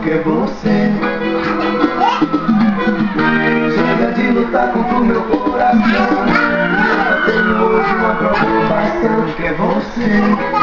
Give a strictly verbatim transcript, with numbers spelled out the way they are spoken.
que é você. Chega de lutar contra o meu coração. Eu tenho hoje uma preocupação que é você.